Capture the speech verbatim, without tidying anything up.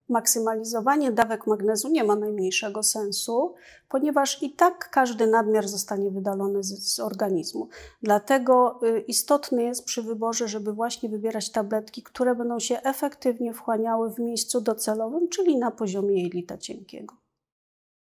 Maksymalizowanie dawek magnezu nie ma najmniejszego sensu, ponieważ i tak każdy nadmiar zostanie wydalony z, z organizmu. Dlatego y, istotne jest przy wyborze, żeby właśnie wybierać tabletki, które będą się efektywnie wchłaniały w miejscu docelowym, czyli na poziomie jelita cienkiego.